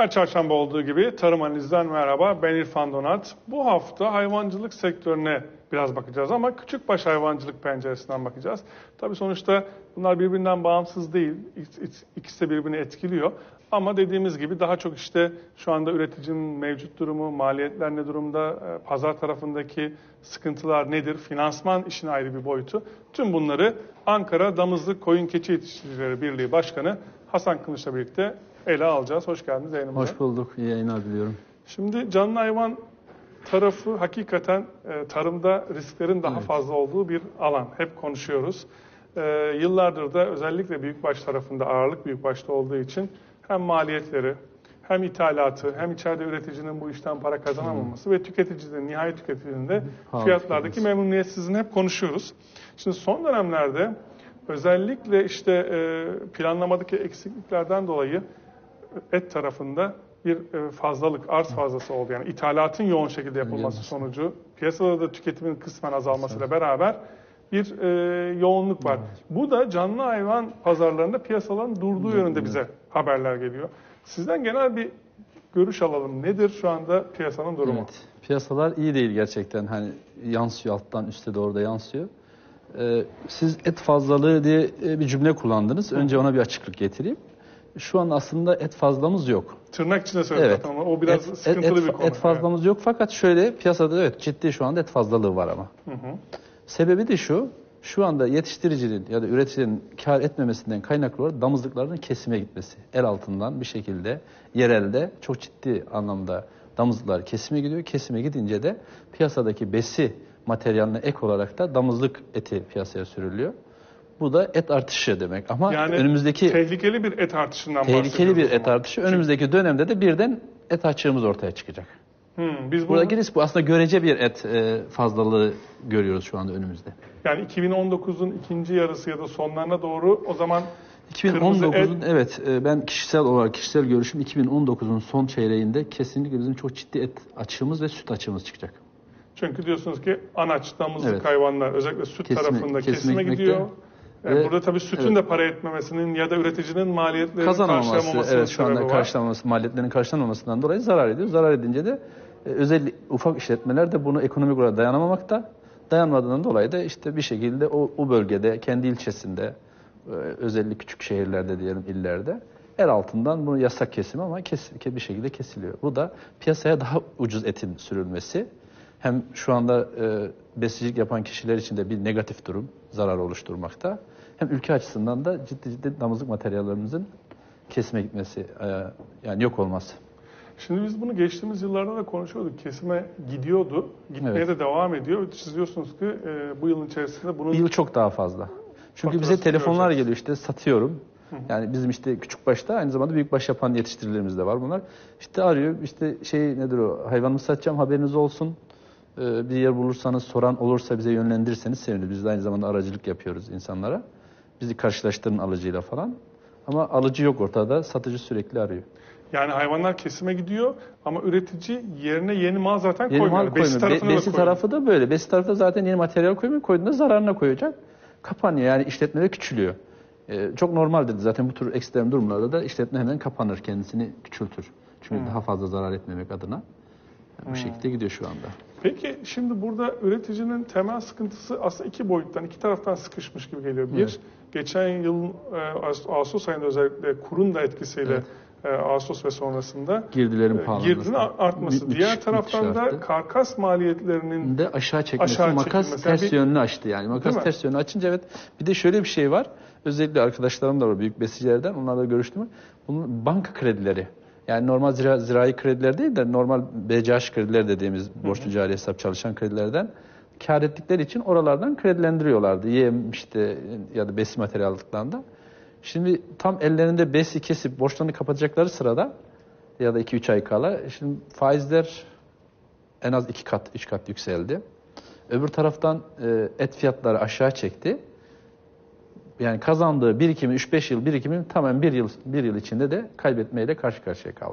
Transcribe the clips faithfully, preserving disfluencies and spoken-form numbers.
Her çarşamba olduğu gibi Tarım Analiz'den merhaba, ben İrfan Donat. Bu hafta hayvancılık sektörüne biraz bakacağız ama küçükbaş hayvancılık penceresinden bakacağız. Tabii sonuçta bunlar birbirinden bağımsız değil, ikisi de birbirini etkiliyor. Ama dediğimiz gibi daha çok işte şu anda üreticinin mevcut durumu, maliyetler ne durumda, pazar tarafındaki sıkıntılar nedir, finansman işin ayrı bir boyutu. Tüm bunları Ankara Damızlık Koyun Keçi Yetiştiricileri Birliği Başkanı Hasan Kılıç'la birlikte ele alacağız. Hoş geldiniz yayınımıza. Hoş bulduk. İyi yayınlar diliyorum. Şimdi canlı hayvan tarafı hakikaten e, tarımda risklerin daha evet. fazla olduğu bir alan. Hep konuşuyoruz. E, yıllardır da özellikle büyükbaş tarafında ağırlık büyükbaşta olduğu için hem maliyetleri, hem ithalatı, hem içeride üreticinin bu işten para kazanamaması hmm. ve tüketicinin, nihai tüketicinin de fiyatlardaki memnuniyetsizliğini hep konuşuyoruz. Şimdi son dönemlerde özellikle işte e, planlamadaki eksikliklerden dolayı et tarafında bir fazlalık, arz fazlası oldu. Yani ithalatın yoğun şekilde yapılması sonucu piyasada da tüketimin kısmen azalmasıyla beraber bir e, yoğunluk var. Evet. Bu da canlı hayvan pazarlarında piyasaların durduğu evet. yönünde bize haberler geliyor. Sizden genel bir görüş alalım. Nedir şu anda piyasanın durumu? Evet. Piyasalar iyi değil gerçekten. Hani yansıyor alttan üste doğru da yansıyor. Ee, siz et fazlalığı diye bir cümle kullandınız. Önce ona bir açıklık getireyim. Şu an aslında et fazlamız yok. Tırnak içinde söyledim evet. ama o biraz et, sıkıntılı et, bir konu. Et fazlamız yani. yok fakat şöyle piyasada evet ciddi şu anda et fazlalığı var ama. Hı hı. Sebebi de şu, şu anda yetiştiricinin ya da üreticinin kar etmemesinden kaynaklı olarak damızlıkların kesime gitmesi. El altından bir şekilde yerelde çok ciddi anlamda damızlıklar kesime gidiyor. Kesime gidince de piyasadaki besi materyaline ek olarak da damızlık eti piyasaya sürülüyor. Bu da et artışı demek ama yani önümüzdeki tehlikeli bir et artışından bahsediyoruz. Tehlikeli bir et artışı. Önümüzdeki dönemde de birden et açığımız ortaya çıkacak. Hmm, biz Buradaki risk bu. Aslında görece bir et fazlalığı görüyoruz şu anda önümüzde. Yani iki bin on dokuzun ikinci yarısı ya da sonlarına doğru o zaman iki bin on dokuzun et... evet ben kişisel olarak kişisel görüşüm iki bin on dokuzun son çeyreğinde kesinlikle bizim çok ciddi et açığımız ve süt açığımız çıkacak. Çünkü diyorsunuz ki anaç, damızlık evet. hayvanlar özellikle süt kesime, tarafında kesime, kesime gidiyor. Yani burada tabii sütün evet. de para etmemesinin ya da üreticinin maliyetlerini karşılamamasının evet, şu anda karşılamaması, maliyetlerin karşılanmamasından dolayı zarar ediyor. Zarar edince de e, özel ufak işletmeler de bunu ekonomik olarak dayanamamakta. Dayanmadığından dolayı da işte bir şekilde o, o bölgede, kendi ilçesinde, e, özellikle küçük şehirlerde diyelim illerde el altından bunu yasak kesim ama kes, bir şekilde kesiliyor. Bu da piyasaya daha ucuz etin sürülmesi. Hem şu anda e, besicilik yapan kişiler için de bir negatif durum, zarar oluşturmakta. Hem ülke açısından da ciddi ciddi damızlık materyallerimizin kesime gitmesi, e, yani yok olması. Şimdi biz bunu geçtiğimiz yıllarda da konuşuyorduk. Kesime gidiyordu, gitmeye evet. de devam ediyor. Siz diyorsunuz ki e, bu yılın içerisinde bunun... Bir yıl çok daha fazla. Çünkü bize telefonlar geliyor işte satıyorum. Hı hı. Yani bizim işte küçükbaşta aynı zamanda büyükbaş yapan yetiştiricilerimiz de var bunlar. İşte arıyor işte şey nedir o hayvanımı satacağım haberiniz olsun. Bir yer bulursanız, soran olursa bize yönlendirirseniz seviniriz. Biz de aynı zamanda aracılık yapıyoruz insanlara. Bizi karşılaştırın alıcıyla falan. Ama alıcı yok ortada, satıcı sürekli arıyor. Yani hayvanlar kesime gidiyor ama üretici yerine yeni mal zaten yeni koymuyor. Mal Besi, tarafına Be, besi tarafı da böyle. Besi tarafı da zaten yeni materyal koymuyor. Koyduğunda zararına koyacak. Kapanıyor yani işletmeler küçülüyor. Ee, çok normaldir zaten bu tür ekstrem durumlarda da işletme hemen kapanır, kendisini küçültür. Çünkü hmm. daha fazla zarar etmemek adına. Bu hmm. şekilde gidiyor şu anda. Peki şimdi burada üreticinin temel sıkıntısı aslında iki boyuttan, iki taraftan sıkışmış gibi geliyor. Bir, evet. geçen yıl e, Ağustos ayında özellikle kurun da etkisiyle evet. e, Ağustos ve sonrasında girdilerin pahalanması, girdinin artması. Müthiş, Diğer taraftan da karkas maliyetlerinin de aşağı çekmesi, aşağı makas çekilmesi. ters yani yönünü açtı yani. Makas ters yönünü açınca evet. Bir de şöyle bir şey var. Özellikle arkadaşlarım da var büyük besicilerden. Onlarla görüştüm. Bunun banka kredileri. Yani normal zira, zirai krediler değil de normal B C H krediler dediğimiz borçlu cari hesap çalışan kredilerden kar ettikleri için oralardan kredilendiriyorlardı. Yem işte ya da besi materyallıklarında. Şimdi tam ellerinde besi kesip borçlarını kapatacakları sırada ya da iki üç ay kala şimdi faizler en az iki kat, üç kat yükseldi. Öbür taraftan e, et fiyatları aşağı çekti. Yani kazandığı birikimi üç beş yıl birikimi tamamen bir yıl bir yıl içinde de kaybetmeyle karşı karşıya kaldı.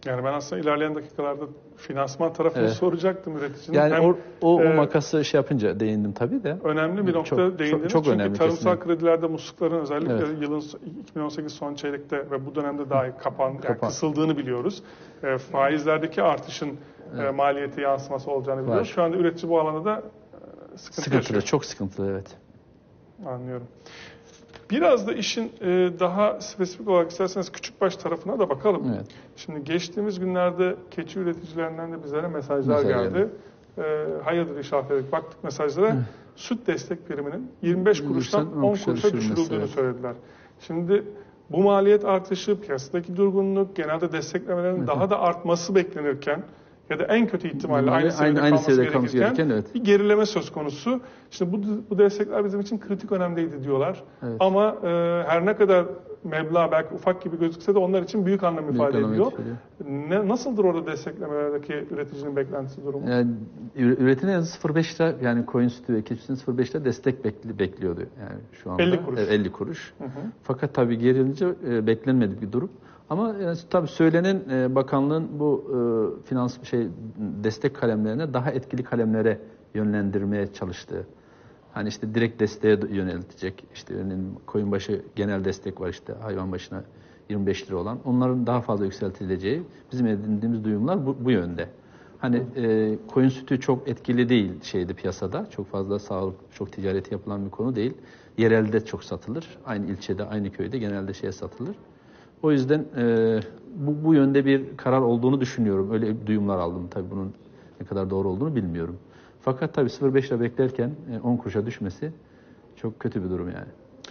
Yani ben aslında ilerleyen dakikalarda finansman tarafını evet. soracaktım üreticinin. Yani Hem, o, o, e, o makası şey yapınca değindim tabii de. Önemli bir nokta çok, değindiniz. Çok, çok Çünkü önemli tarımsal kesinlikle. kredilerde muslukların özellikle evet. yılın iki bin on sekiz son çeyrekte ve bu dönemde dahi kapan, yani kapan. kısıldığını biliyoruz. E, faizlerdeki artışın evet. e, maliyeti yansıması olacağını biliyoruz. Var. Şu anda üretici bu alanda da e, sıkıntı sıkıntılı, yaşıyor. Çok sıkıntılı evet. Anlıyorum. Biraz da işin e, daha spesifik olarak isterseniz küçükbaş tarafına da bakalım. Evet. Şimdi geçtiğimiz günlerde keçi üreticilerinden de bizlere mesajlar Mesela geldi. E, hayırdır inşallah dedik. Baktık mesajlara. Hı. Süt destek priminin yirmi beş kuruştan on kuruşa düşürüldüğünü evet. söylediler. Şimdi bu maliyet artışı, piyasadaki durgunluk, genelde desteklemelerin evet. daha da artması beklenirken ya da en kötü ihtimalle aynı, aynı, aynı seviyede kalması gerekirken evet. bir gerileme söz konusu. İşte bu, bu destekler bizim için kritik önemliydi diyorlar. Evet. Ama e, her ne kadar meblağ belki ufak gibi gözükse de onlar için büyük anlam büyük ifade anlam ediyor. Ne, nasıldır orada desteklemelerdeki üreticinin beklentisi durumu? Yani, üretinin sıfır virgül beş lira yani koyun sütü ve keçisinin sıfır virgül beş lira destek bekli, bekliyordu yani şu anda. elli kuruş. elli kuruş. Hı hı. Fakat tabii gerilince e, beklenmedik bir durum. Ama yani, tabii söylenen e, bakanlığın bu e, finans şey destek kalemlerine daha etkili kalemlere yönlendirmeye çalıştığı. Hani işte direkt desteğe yöneltecek. İşte örneğin koyun başı genel destek var işte hayvan başına yirmi beş lira olan. Onların daha fazla yükseltileceği bizim edindiğimiz duyumlar bu, bu yönde. Hani e, koyun sütü çok etkili değil şeyde piyasada. Çok fazla sağlık, çok ticareti yapılan bir konu değil. Yerelde çok satılır. Aynı ilçede, aynı köyde genelde şeye satılır. O yüzden e, bu, bu yönde bir karar olduğunu düşünüyorum. Öyle duyumlar aldım. Tabii bunun ne kadar doğru olduğunu bilmiyorum. Fakat tabii sıfır virgül beş lira beklerken on kuruşa düşmesi çok kötü bir durum yani.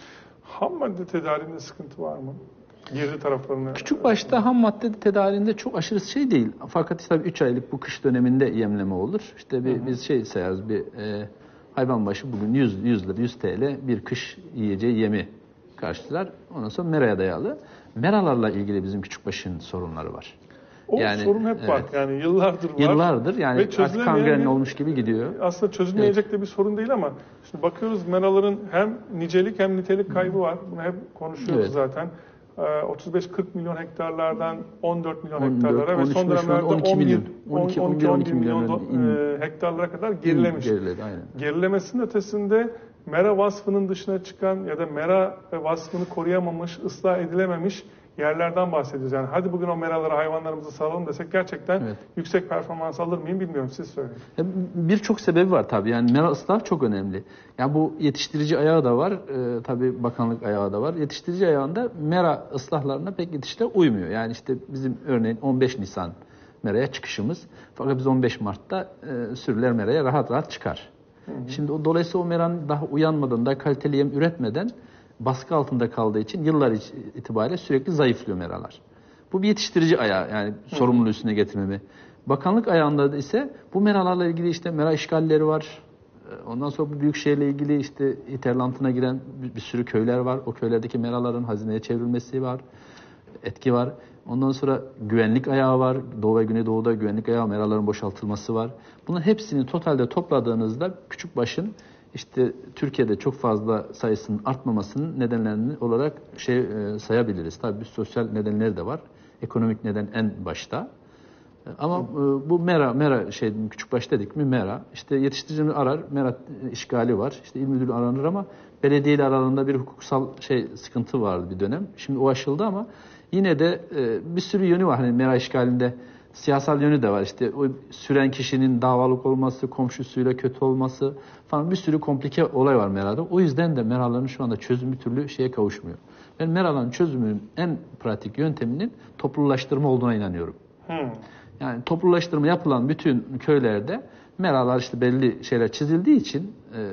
Ham madde tedariğinde sıkıntı var mı? Girdi taraflarına. Küçük başta ham madde tedariğinde çok aşırı şey değil. Fakat işte tabii üç aylık bu kış döneminde yemleme olur. İşte bir, hı hı. biz şey sayarız bir e, hayvan başı bugün yüz, yüz lira yüz TL bir kış yiyeceği yemi karşılar. Ondan sonra meraya dayalı. Meralarla ilgili bizim küçükbaşın sorunları var. O yani, sorun hep evet. var. Yani yıllardır var. Yıllardır yani artık kangren olmuş gibi gidiyor. Aslında çözülmeyecek evet. de bir sorun değil ama şimdi bakıyoruz meraların hem nicelik hem nitelik kaybı var. Bunu hep konuşuyoruz evet. zaten. otuz beş kırk milyon hektarlardan on dört milyon on dört, hektarlara ve son dönemlerde on iki milyon, on iki on iki milyon, milyon in, hektarlara kadar gerilemiş. Geriledi, aynen. Gerilemesinin ötesinde mera vasfının dışına çıkan ya da mera vasfını koruyamamış, ıslah edilememiş yerlerden bahsediyoruz. Yani hadi bugün o meralara hayvanlarımızı salalım desek gerçekten evet. yüksek performans alır mıyım bilmiyorum. Siz söyleyin. Birçok sebebi var tabii. Yani mera ıslah çok önemli. Yani bu yetiştirici ayağı da var. E, tabii bakanlık ayağı da var. Yetiştirici ayağında mera ıslahlarına pek yetişte uymuyor. Yani işte bizim örneğin on beş Nisan meraya çıkışımız. Fakat biz on beş Mart'ta e, sürüler meraya rahat rahat çıkar. Hı hı. Şimdi o dolayısıyla o meranın daha uyanmadan, daha kaliteli yem üretmeden baskı altında kaldığı için yıllar itibariyle sürekli zayıflıyor meralar. Bu bir yetiştirici ayağı yani Hı. sorumluluğu üstüne getirmemi. Bakanlık ayağında ise bu meralarla ilgili işte mera işgalleri var. Ondan sonra bu büyükşehirle ilgili işte interlantına giren bir, bir sürü köyler var. O köylerdeki meraların hazineye çevrilmesi var. Etki var. Ondan sonra güvenlik ayağı var. Doğu ve Güneydoğu'da güvenlik ayağı, meraların boşaltılması var. Bunların hepsini totalde topladığınızda küçükbaşın İşte Türkiye'de çok fazla sayısının artmamasının nedenlerini olarak şey e, sayabiliriz. Tabii bir sosyal nedenleri de var. Ekonomik neden en başta. E, ama e, bu mera mera şey küçükbaş dedik mi mera. İşte yetiştiricini arar, mera işgali var. İşte il müdürü aranır ama belediye ile aralarında bir hukuksal şey sıkıntı vardı bir dönem. Şimdi o aşıldı ama yine de e, bir sürü yönü var hani mera işgalinde. Siyasal yönü de var işte o süren kişinin davalık olması, komşusuyla kötü olması falan bir sürü komplike olay var merada. O yüzden de meraların şu anda çözüm bir türlü şeye kavuşmuyor. Ben meraların çözümünün en pratik yönteminin toplulaştırma olduğuna inanıyorum. Hmm. Yani toplulaştırma yapılan bütün köylerde meralar işte belli şeyler çizildiği için e,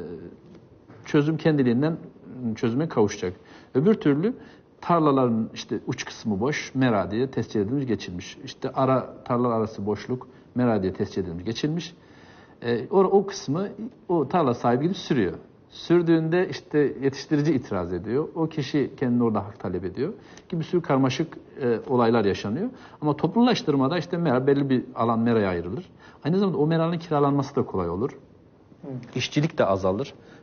çözüm kendiliğinden çözüme kavuşacak. Öbür türlü tarlaların işte uç kısmı boş, mera diye tescil edilmiş, geçilmiş. İşte ara tarlalar arası boşluk, mera diye tescil edilmiş, geçilmiş. E, o, o kısmı o tarla sahibi gidip sürüyor. Sürdüğünde işte yetiştirici itiraz ediyor. O kişi kendini orada hak talep ediyor. Gibi bir sürü karmaşık e, olaylar yaşanıyor. Ama toplulaştırmada işte mera belli bir alan meraya ayrılır. Aynı zamanda o meranın kiralanması da kolay olur. Hı. İşçilik de azalır.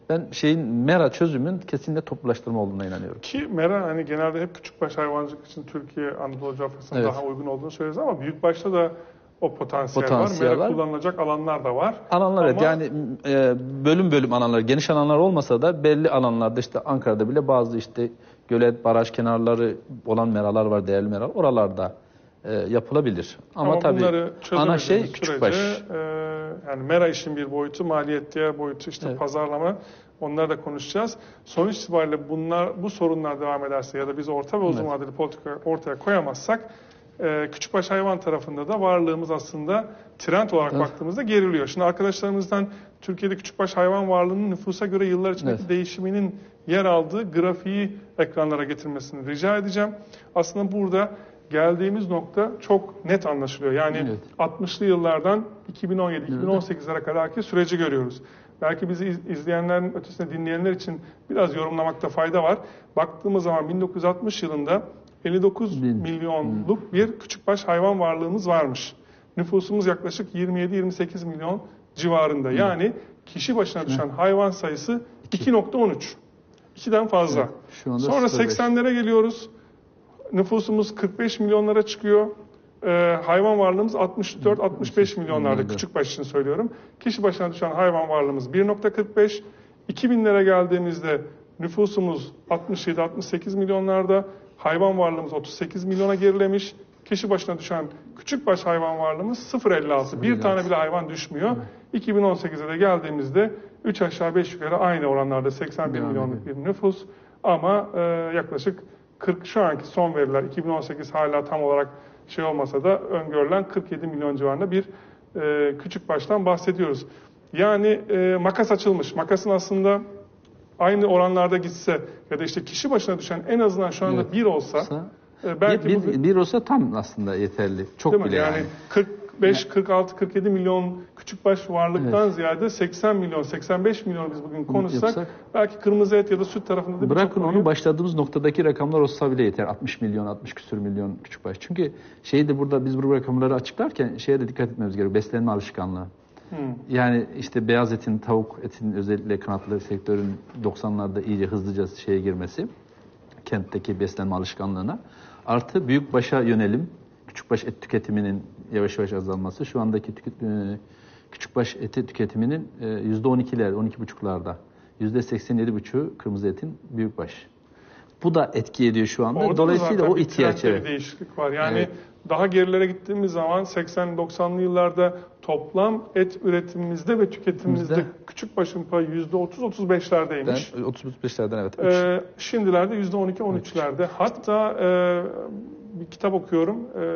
Ben şeyin mera çözümün kesinlikle toplulaştırma olduğuna inanıyorum. Ki mera hani genelde hep küçükbaş hayvancılık için Türkiye, Anadolu coğrafyasına Evet. daha uygun olduğunu söylüyoruz ama büyükbaşta da o potansiyel, Potansiyel var. Mera var. kullanılacak alanlar da var. Alanlar ama... evet yani e, bölüm bölüm alanlar, geniş alanlar olmasa da belli alanlarda işte Ankara'da bile bazı işte gölet, baraj kenarları olan meralar var, değerli meralar. Oralarda e, yapılabilir. Ama, ama tabii ana şey küçükbaş. E, yani mera işin bir boyutu, maliyet diğer boyutu işte evet. pazarlama. Onları da konuşacağız. Sonuç itibariyle bunlar, bu sorunlar devam ederse ya da biz orta ve uzun evet. vadeli politika ortaya koyamazsak e, küçükbaş hayvan tarafında da varlığımız aslında trend olarak evet. baktığımızda geriliyor. Şimdi arkadaşlarımızdan Türkiye'de küçükbaş hayvan varlığının nüfusa göre yıllar içindeki evet. değişiminin yer aldığı grafiği ekranlara getirmesini rica edeceğim. Aslında burada geldiğimiz nokta çok net anlaşılıyor. Yani evet. altmışlı yıllardan iki bin on yedi iki bin on sekizlere kadarki süreci görüyoruz. Belki bizi izleyenlerin ötesinde dinleyenler için biraz yorumlamakta fayda var. Baktığımız zaman bin dokuz yüz altmış yılında elli dokuz Bin. milyonluk bir küçükbaş hayvan varlığımız varmış. Nüfusumuz yaklaşık yirmi yedi yirmi sekiz milyon civarında. Yani kişi başına düşen hayvan sayısı iki nokta on üç. ikiden fazla. Evet, şu anda sonra seksenlere geliyoruz. Nüfusumuz kırk beş milyonlara çıkıyor. Ee, hayvan varlığımız altmış dört altmış beş milyonlarda, küçükbaş için söylüyorum. Kişi başına düşen hayvan varlığımız bir nokta kırk beş. iki binlere geldiğimizde nüfusumuz altmış yedi altmış sekiz milyonlarda. Hayvan varlığımız otuz sekiz milyona gerilemiş. Kişi başına düşen küçükbaş hayvan varlığımız sıfır virgül elli altı. Bir tane bile hayvan düşmüyor. Evet. iki bin on sekize de geldiğimizde üç aşağı beş yukarı aynı oranlarda seksen bir milyonluk bir nüfus. Ama e, yaklaşık kırk şu anki son veriler iki bin on sekiz hala tam olarak şey olmasa da öngörülen kırk yedi milyon civarında bir e, küçükbaştan bahsediyoruz. Yani e, makas açılmış. Makasın aslında aynı oranlarda gitse ya da işte kişi başına düşen en azından şu anda evet. bir olsa e, belki bir, bu bir, bir olsa tam aslında yeterli. Çok bile yani. yani kırk beş kırk altı kırk yedi milyon küçükbaş varlıktan evet. ziyade seksen milyon seksen beş milyon biz bugün konuşsak Yapsak, belki kırmızı et ya da süt tarafında da bırakın onu başladığımız noktadaki rakamlar olsa bile yeter. altmış milyon altmış küsür milyon küçükbaş. Çünkü şeyi de burada biz bu rakamları açıklarken şeye de dikkat etmemiz gerekiyor. Beslenme alışkanlığı. Hmm. Yani işte beyaz etin, tavuk etin özellikle kanatlı sektörün doksanlarda iyice hızlıca şeye girmesi, kentteki beslenme alışkanlığına, artı büyükbaşa yönelim, küçükbaş et tüketiminin yavaş yavaş azalması, şu andaki tüket, e, küçükbaş eti tüketiminin e, yüzde on ikiler, on iki buçuklarda, yüzde seksen yedi buçuğu kırmızı etin büyükbaş. Bu da etki ediyor şu anda. Orada dolayısıyla o ihtiyaç evet. bir değişiklik var. Yani evet. daha gerilere gittiğimiz zaman seksen doksanlı yıllarda toplam et üretimimizde ve tüketimimizde Bizde, küçükbaşın payı yüzde otuz otuz beşlerdeymiş. otuz beşlerden evet. Ee, şimdilerde yüzde on iki on üçlerde. Hatta e, bir kitap okuyorum.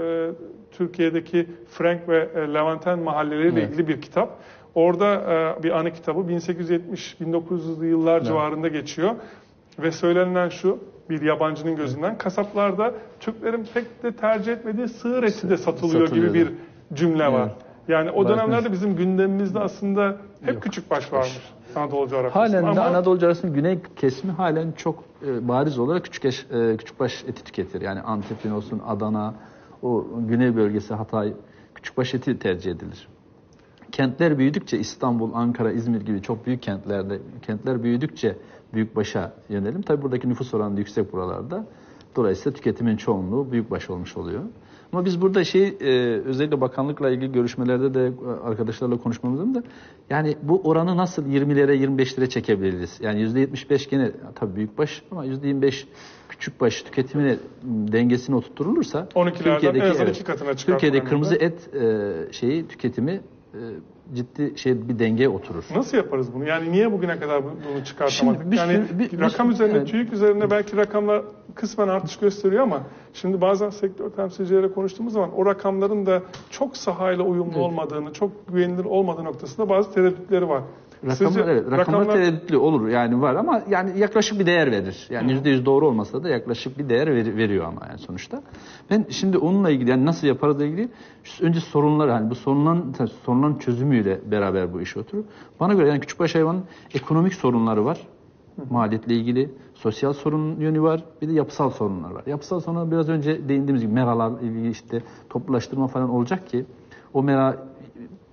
E, Türkiye'deki Frank ve Levanten mahalleleriyle evet. ilgili bir kitap. Orada e, bir anı kitabı bin sekiz yüz yetmiş bin dokuz yüzlü yıllar evet. civarında geçiyor. Ve söylenen şu, bir yabancının gözünden, kasaplarda Türklerin pek de tercih etmediği sığır eti de satılıyor, satılıyor gibi bir cümle evet. var. Yani o dönemlerde bizim gündemimizde aslında hep Yok. küçükbaş varmış Anadolu coğrafyasında. Halen Ama... de Anadolu coğrafyasının güney kesimi halen çok e, bariz olarak küçük eş, e, küçükbaş eti tüketir. Yani Antep'in olsun, Adana, o güney bölgesi, Hatay, küçükbaş eti tercih edilir. Kentler büyüdükçe, İstanbul, Ankara, İzmir gibi çok büyük kentlerde, kentler büyüdükçe büyükbaşa yönelim. Tabii buradaki nüfus oranı yüksek buralarda. Dolayısıyla tüketimin çoğunluğu büyükbaş olmuş oluyor. Ama biz burada şey e, özellikle bakanlıkla ilgili görüşmelerde de arkadaşlarla konuşmamızda da yani bu oranı nasıl yirmilere yirmi beşlere çekebiliriz? Yani yüzde yetmiş beş gene tabii büyükbaş ama yüzde yirmi beş küçükbaş tüketimine dengesini oturtulursa Türkiye'deki evet, iki katına Türkiye'de kırmızı et e, şeyi tüketimi e, ciddi şey bir dengeye oturur. Nasıl yaparız bunu? Yani niye bugüne kadar bunu çıkartamadık? Bir, yani bir, rakam bir, üzerinde, yani, TÜİK üzerinde belki rakamlar kısmen artış gösteriyor ama şimdi bazen sektör temsilcileriyle konuştuğumuz zaman o rakamların da çok sahayla uyumlu evet. olmadığını, çok güvenilir olmadığı noktasında bazı tereddütleri var. Rakamlar, evet, rakamlar, rakamlar tereddütlü olur yani var ama yani yaklaşık bir değer verir. Yani yüzde yüz doğru olmasa da yaklaşık bir değer ver, veriyor ama yani sonuçta. Ben şimdi onunla ilgili yani nasıl yaparız ilgili önce sorunlar hani bu sorunların sorunların çözümüyle beraber bu iş oturur. Bana göre yani küçükbaş hayvanın ekonomik sorunları var. Maliyetle ilgili, sosyal sorun yönü var, bir de yapısal sorunlar var. Yapısal sorunlar biraz önce değindiğimiz gibi meralar ilgili işte toplulaştırma falan olacak ki o mera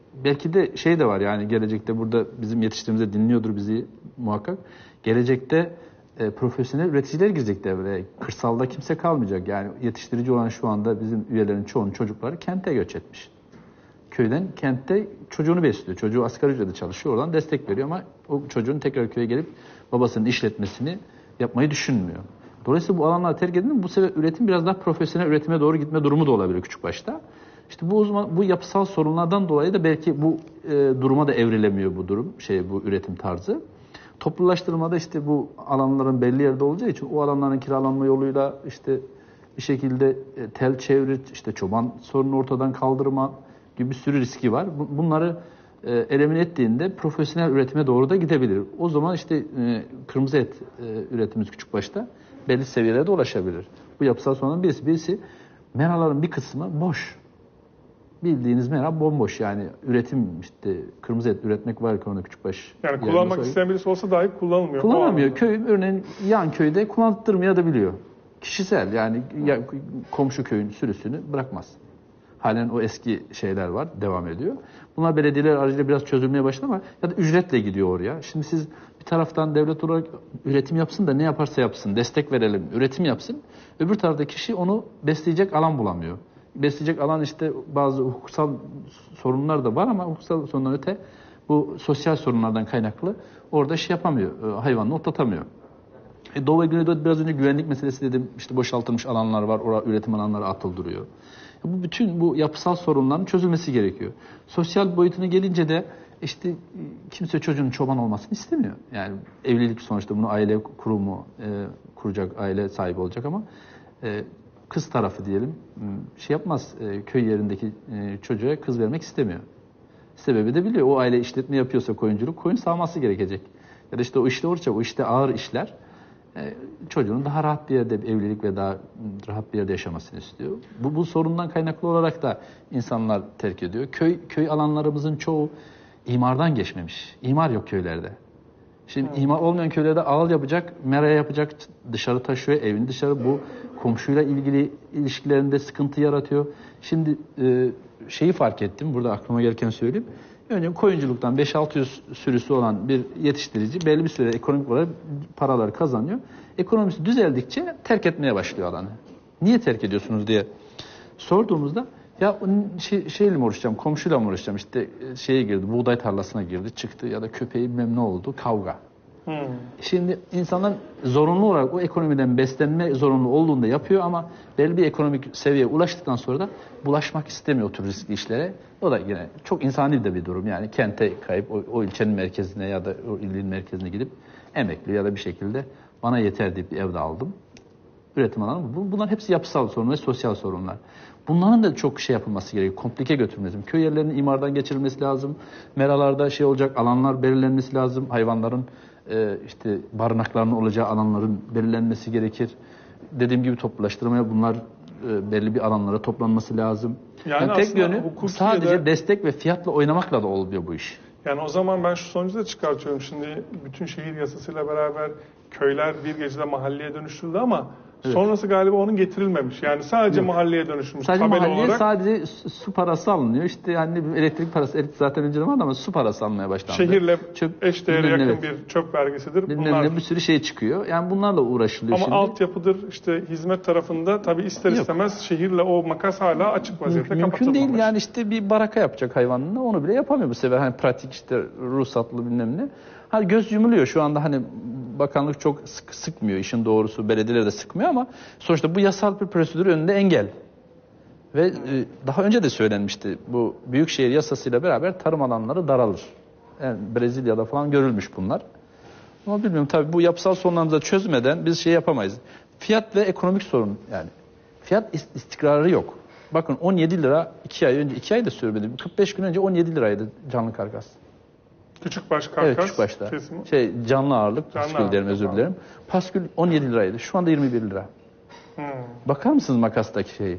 belki de şey de var yani gelecekte burada bizim yetiştirdiğimizde dinliyordur bizi muhakkak. Gelecekte e, profesyonel üreticiler girecek devreye. Kırsalda kimse kalmayacak. Yani yetiştirici olan şu anda bizim üyelerin çoğunun çocukları kente göç etmiş. Köyden kentte çocuğunu besliyor. Çocuğu asgari ücretle çalışıyor. Oradan destek veriyor ama o çocuğun tekrar köye gelip babasının işletmesini yapmayı düşünmüyor. Dolayısıyla bu alanlar terk edildi. Bu sefer üretim biraz daha profesyonel üretime doğru gitme durumu da olabilir küçük başta. İşte bu uzman, bu yapısal sorunlardan dolayı da belki bu e, duruma da evrilemiyor bu durum, şey bu üretim tarzı. Toplulaştırmada işte bu alanların belli yerde olacağı için o alanların kiralanma yoluyla işte bir şekilde e, tel çevrit, işte çoban sorunu ortadan kaldırma gibi bir sürü riski var. Bunları e, elimine ettiğinde profesyonel üretime doğru da gidebilir. O zaman işte e, kırmızı et e, üretimimiz küçük başta belli seviyelere de ulaşabilir. Bu yapısal sorunların birisi. Birisi meraların bir kısmı boş. Bildiğiniz mera bomboş yani üretim işte kırmızı et üretmek var ki onda küçükbaş. Yani kullanmak isteyen birisi olsa dahi kullanılmıyor. Kullanamıyor. Köy örneğin yan köyde kullandırmaya da biliyor. Kişisel yani ya, komşu köyün sürüsünü bırakmaz. Halen o eski şeyler var, devam ediyor. Bunlar belediyeler aracılığıyla biraz çözülmeye başladı ama ya da ücretle gidiyor oraya. Şimdi siz bir taraftan devlet olarak üretim yapsın da ne yaparsa yapsın, destek verelim, üretim yapsın. Öbür tarafta kişi onu besleyecek alan bulamıyor. Besleyecek alan işte bazı hukuksal sorunlar da var ama hukuksal sorunlar öte bu sosyal sorunlardan kaynaklı orada şey yapamıyor, hayvanını otlatamıyor. E Doğu ve Güneydoğu'da biraz önce güvenlik meselesi dedim. İşte boşaltılmış alanlar var. Orada üretim alanları atıldırıyor. Bu bütün bu yapısal sorunların çözülmesi gerekiyor. Sosyal boyutuna gelince de işte kimse çocuğun çoban olmasını istemiyor. Yani evlilik sonuçta bunu aile kurumu e, kuracak, aile sahibi olacak ama e, kız tarafı diyelim şey yapmaz. E, köy yerindeki e, çocuğa kız vermek istemiyor. Sebebi de biliyor. O aile işletme yapıyorsa koyunculuk, koyun sağması gerekecek. Ya da işte o işte olacak, o işte ağır işler. Çocuğun daha rahat bir yerde evlilik ve daha rahat bir yerde yaşamasını istiyor. Bu, bu sorundan kaynaklı olarak da insanlar terk ediyor. Köy köy alanlarımızın çoğu imardan geçmemiş. İmar yok köylerde. Şimdi hmm. imar olmayan köylerde ağıl yapacak, mera yapacak, dışarı taşıyor, evini dışarı. Bu komşuyla ilgili ilişkilerinde sıkıntı yaratıyor. Şimdi e, şeyi fark ettim, burada aklıma gelirken söyleyeyim. Önce koyunculuktan beş altı yüz sürüsü olan bir yetiştirici belli bir süre ekonomik olarak paralar kazanıyor. Ekonomisi düzeldikçe terk etmeye başlıyor alanı. Niye terk ediyorsunuz diye sorduğumuzda ya şey, şeyle mi uğraşacağım, komşuyla mı uğraşacağım işte şeye girdi, buğday tarlasına girdi, çıktı ya da köpeği bilmem ne oldu, kavga. Hmm. Şimdi insanlar zorunlu olarak o ekonomiden beslenme zorunlu olduğunda yapıyor ama belli bir ekonomik seviyeye ulaştıktan sonra da bulaşmak istemiyor o tür riskli işlere. O da yine çok insani de bir durum yani kente kayıp o, o ilçenin merkezine ya da o ilin merkezine gidip emekli ya da bir şekilde bana yeter deyip bir evde aldım. Üretim alanı bu. Bunlar hepsi yapısal sorun ve sosyal sorunlar. Bunların da çok şey yapılması gerekiyor. Komplike götürülmesi lazım. Köy yerlerinin imardan geçirilmesi lazım. Meralarda şey olacak alanlar belirlenmesi lazım. Hayvanların e, işte barınaklarının olacağı alanların belirlenmesi gerekir. Dediğim gibi toplulaştırmaya bunlar e, belli bir alanlara toplanması lazım. Yani, yani tek yönü sadece de... destek ve fiyatla oynamakla da olmuyor bu iş. Yani o zaman ben şu sonucu da çıkartıyorum. Şimdi bütün şehir yasasıyla beraber köyler bir gecede mahalleye dönüştürüldü ama evet. Sonrası galiba onun getirilmemiş. Yani sadece Yok. mahalleye dönüşmüş. Sadece mahalleye olarak... sadece su parası alınıyor. İşte yani elektrik parası, elektrik zaten önceden vardı ama su parası almaya başlandı. Şehirle çöp, eşdeğere yakın evet. bir çöp vergisidir. Bunlar... Bir sürü şey çıkıyor. Yani bunlarla uğraşılıyor ama şimdi. Ama altyapıdır, işte hizmet tarafında tabii ister Yok. istemez şehirle o makas hala açık vaziyette Mümkün kapatılmamış. Mümkün değil yani işte bir baraka yapacak hayvanını onu bile yapamıyor bu sefer. Hani pratik işte ruhsatlı bilmem ne. Hani göz yumuluyor şu anda hani bakanlık çok sık, sıkmıyor işin doğrusu belediyeler de sıkmıyor ama sonuçta bu yasal bir prosedür önünde engel. Ve e, daha önce de söylenmişti bu büyükşehir yasasıyla beraber tarım alanları daralır. Yani Brezilya'da falan görülmüş bunlar. Ama bilmiyorum tabii bu yapısal sorunlarımızı çözmeden biz şey yapamayız. Fiyat ve ekonomik sorun yani. Fiyat istikrarı yok. Bakın on yedi lira iki ay önce iki ay da sürmedi. kırk beş gün önce on yedi liraydı canlı karkas. Küçük baş karkas. Evet küçük başta. Kesimi. Şey canlı ağırlık, canlı paskül derim özür dilerim. Paskül on yedi liraydı. Şu anda yirmi bir lira. Hmm. Bakar mısınız makastaki şeyi?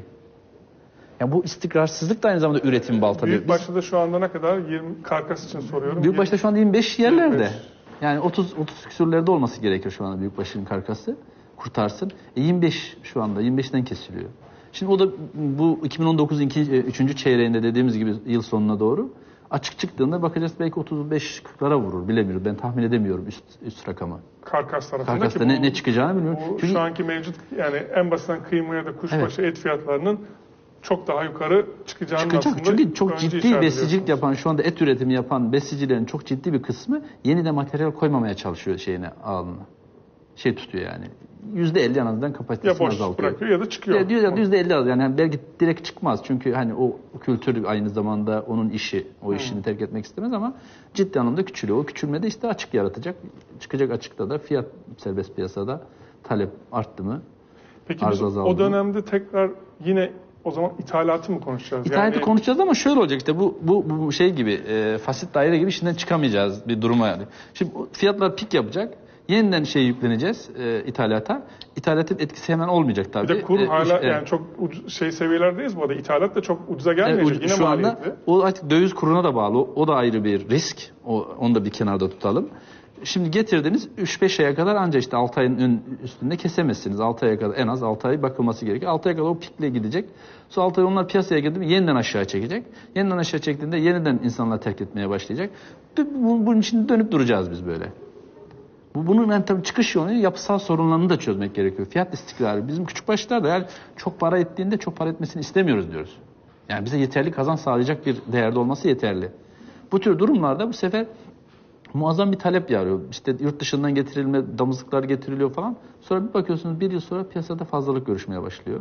Yani bu istikrarsızlık da aynı zamanda üretim baltalıyor. Büyükbaşta da şu anda ne kadar? yirmi karkas için soruyorum. Büyükbaşta şu anda yirmi beş yerlerde. yirmi beş. Yani otuz otuz küsürlerde olması gerekir şu anda büyükbaşın karkası. Kurtarsın. E yirmi beş şu anda. yirmi beşten kesiliyor. Şimdi o da bu iki bin on dokuzun üçüncü çeyreğinde dediğimiz gibi yıl sonuna doğru Açık çıktığında bakacağız belki otuz beş kırklara vurur. Bilemiyoruz. Ben tahmin edemiyorum üst, üst rakamı. Karkas tarafında Karkas'ta ki ne, bu, ne çıkacağını bilmiyorum. Bu Çünkü, şu anki mevcut yani en basitten kıyma ya da kuşbaşı evet. et fiyatlarının çok daha yukarı çıkacağını Çıkacak. aslında Çünkü çok ciddi besicilik yapan, şu anda et üretimi yapan besicilerin çok ciddi bir kısmı yeni de materyal koymamaya çalışıyor şeyine, ağına. Şey tutuyor yani. yüzde elli en azından kapasitesini azaltıyor. Ya boş bırakıyor ya da çıkıyor. Ya diyor ya yüzde elli az yani belki direkt çıkmaz çünkü hani o kültür aynı zamanda onun işi, o hmm. işini terk etmek istemez ama ciddi anlamda küçülüyor. O küçülmede işte açık yaratacak. Çıkacak açıkta da fiyat serbest piyasada talep arttı mı? Peki biz o dönemde tekrar yine o zaman ithalatı mı konuşacağız? İthalatı yani... konuşacağız ama şöyle olacak işte bu bu, bu şey gibi e, fasit daire gibi işinden çıkamayacağız bir duruma yani. Şimdi fiyatlar pik yapacak. Yeniden şey yükleneceğiz e, ithalata. İthalatın etkisi hemen olmayacak tabii. Bir de kur e, hala iş, yani evet. çok ucu, şey seviyelerdeyiz bu arada. İthalat da çok ucuza gelmeyecek. Evet, Yine şu maliyetli. anda o artık döviz kuruna da bağlı. O, o da ayrı bir risk. O, onu da bir kenarda tutalım. Şimdi getirdiniz üç beş aya kadar ancak işte altı ayın üstünde kesemezsiniz. altı aya kadar en az altı ay bakılması gerekiyor. altı aya kadar o pikle gidecek. Sonra altı ay onlar piyasaya girdi mi yeniden aşağı çekecek. Yeniden aşağı çektiğinde yeniden insanlar terk etmeye başlayacak. Bunun için dönüp duracağız biz böyle. Bu bunun yani tabii çıkış yolu yapısal sorunlarını da çözmek gerekiyor. Fiyat istikrarı. Bizim küçük başlar da yani çok para ettiğinde çok para etmesini istemiyoruz diyoruz. Yani bize yeterli kazanç sağlayacak bir değerde olması yeterli. Bu tür durumlarda bu sefer muazzam bir talep yağıyor. İşte yurt dışından getirilme, damızlıklar getiriliyor falan. Sonra bir bakıyorsunuz bir yıl sonra piyasada fazlalık görüşmeye başlıyor.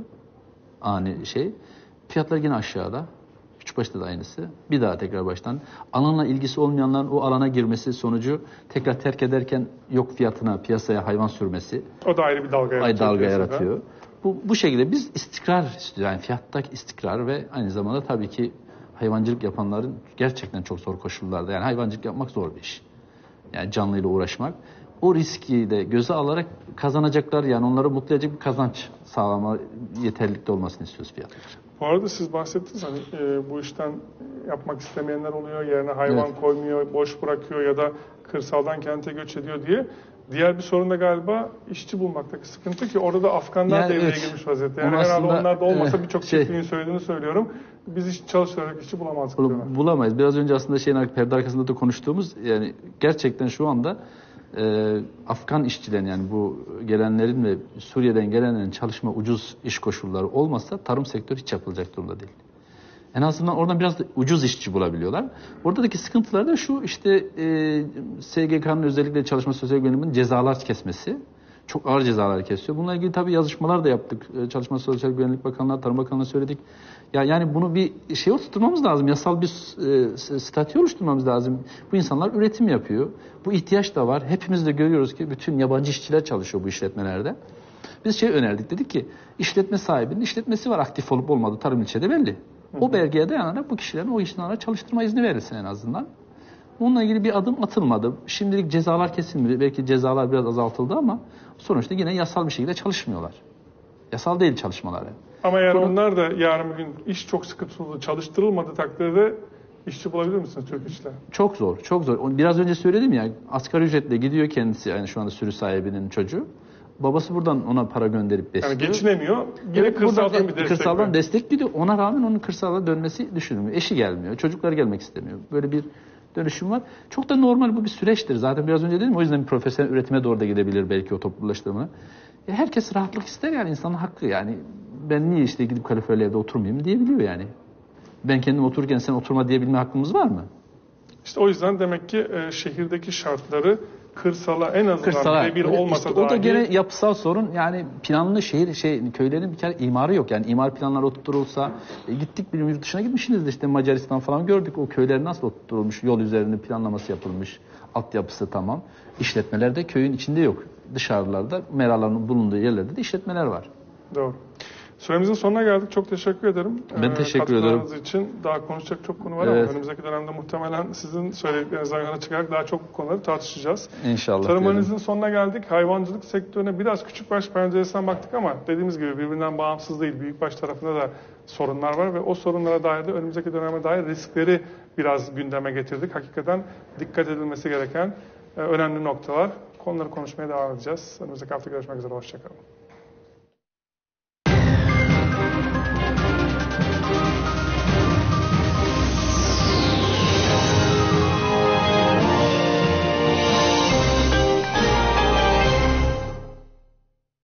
Ani şey. Fiyatlar yine aşağıda. Küçükbaşta da aynısı. Bir daha tekrar baştan. Alanla ilgisi olmayanların o alana girmesi sonucu tekrar terk ederken yok fiyatına piyasaya hayvan sürmesi. O da ayrı bir dalga yaratıyor. Dalga yaratıyor. Bu, bu şekilde biz istikrar istiyoruz. Yani fiyattaki istikrar ve aynı zamanda tabii ki hayvancılık yapanların gerçekten çok zor koşullarda. Yani hayvancılık yapmak zor bir iş. Yani canlıyla uğraşmak. O riski de göze alarak kazanacaklar yani onları mutlu edecek bir kazanç sağlama yeterlilikte olmasını istiyoruz fiyatlar. Bu arada siz bahsettiniz hani e, bu işten yapmak istemeyenler oluyor, yerine hayvan evet. koymuyor, boş bırakıyor ya da kırsaldan kente göç ediyor diye. Diğer bir sorun da galiba işçi bulmaktaki sıkıntı ki orada da Afganlar yani devreye evet. girmiş vaziyette. Yani herhalde onlar da olmasa e, birçok şey, çiftliğin söylediğini söylüyorum. Biz iş çalıştırarak işçi bulamazdık. Bul, bulamayız. Biraz önce aslında şeyin perde arkasında da konuştuğumuz yani gerçekten şu anda e, Afgan işçilerin yani bu gelenlerin ve Suriye'den gelenlerin çalışma ucuz iş koşulları olmazsa tarım sektörü hiç yapılacak durumda değil. En azından oradan biraz da ucuz işçi bulabiliyorlar. Oradaki sıkıntılar da şu işte e, S G K'nın özellikle Çalışma Sosyal Güvenliği'nin cezalar kesmesi. Çok ağır cezalar kesiyor. Bununla ilgili tabii yazışmalar da yaptık. Çalışma Sosyal Güvenlik Bakanlığı, Tarım Bakanlığı'na söyledik. Ya yani bunu bir şey oluşturmamız lazım. Yasal bir e, statü oluşturmamız lazım. Bu insanlar üretim yapıyor. Bu ihtiyaç da var. Hepimiz de görüyoruz ki bütün yabancı işçiler çalışıyor bu işletmelerde. Biz şey önerdik. Dedik ki işletme sahibinin işletmesi var. Aktif olup olmadığı tarım ilçede belli. O belgeye dayanarak bu kişilerin o işlemlere çalıştırma izni verilsin en azından. Bununla ilgili bir adım atılmadı. Şimdilik cezalar kesilmedi. Belki cezalar biraz azaltıldı ama sonuçta yine yasal bir şekilde çalışmıyorlar. Yasal değil çalışmaları. Ama eğer Bunu, onlar da yarın bir gün iş çok sıkıntılı çalıştırılmadığı takdirde işçi bulabilir misiniz Türk işçiler? Çok zor, çok zor. Biraz önce söyledim ya asgari ücretle gidiyor kendisi yani şu anda sürü sahibinin çocuğu. Babası buradan ona para gönderip besliyor. Yani geçinemiyor. Yine evet, kırsaldan bir destek. Kırsaldan var. destek gidiyor. Ona rağmen onun kırsala dönmesi düşünülmüyor. Eşi gelmiyor. Çocuklar gelmek istemiyor. Böyle bir dönüşüm var. Çok da normal bu bir süreçtir. Zaten biraz önce dedim o yüzden bir profesyonel üretime doğru da gidebilir belki o toplululaştırma. E herkes rahatlık ister yani insanın hakkı yani. Ben niye işte gidip kaloriferli evde oturmayayım diyebiliyor yani. Ben kendim otururken sen oturma diyebilme hakkımız var mı? İşte o yüzden demek ki e, şehirdeki şartları kırsala en azından birebir olmasa işte dahi... O da gene yapısal sorun. Yani planlı şehir şey köylerin bir kere imarı yok. Yani imar planları oturtulsa e, gittik bir yurt dışına gitmişsiniz işte Macaristan falan gördük. O köyler nasıl oturtulmuş, yol üzerinde planlaması yapılmış, altyapısı tamam. İşletmeler de köyün içinde yok. Dışarılarda, meraların bulunduğu yerlerde de işletmeler var. Doğru. Süremizin sonuna geldik. Çok teşekkür ederim. Ben teşekkür ederim. Katkılarınız için daha konuşacak çok konu var evet. ama önümüzdeki dönemde muhtemelen sizin söylediklerinizden yana çıkarak daha çok konuları tartışacağız. İnşallah. Tarım analizinin sonuna geldik. Hayvancılık sektörüne biraz küçükbaş penceresinden baktık ama dediğimiz gibi birbirinden bağımsız değil. Büyükbaş tarafında da sorunlar var ve o sorunlara dair de önümüzdeki döneme dair riskleri biraz gündeme getirdik. Hakikaten dikkat edilmesi gereken önemli noktalar. Konuları konuşmaya devam edeceğiz. Önümüzdeki hafta görüşmek üzere. Hoşçakalın.